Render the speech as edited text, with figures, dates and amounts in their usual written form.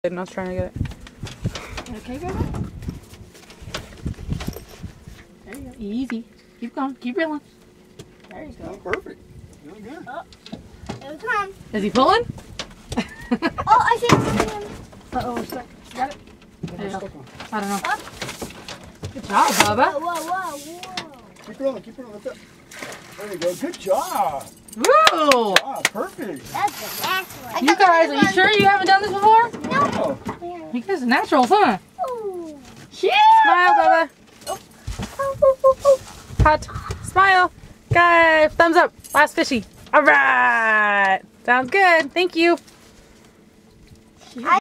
And I was trying to get it. Okay, baby. There you go. Easy. Keep going. Keep reeling. There you go. Oh, perfect. Doing good. Oh, it was on. Is he pulling? Oh, I see him. Uh-oh, we're stuck. Got it? There you go. Stuck on. I don't know. Oh. Good job, Bubba. Whoa, whoa, whoa, whoa. Keep rolling. Keep rolling. Lift up. There you go. Good job. Woo! Ah, perfect. That's the last one. You guys, are you sure you haven't done this before? Oh, You guys are naturals, huh? Ooh. Yeah! Smile, Bubba. Hot. Smile. Guys, thumbs up. Last fishy. All right. Sounds good. Thank you.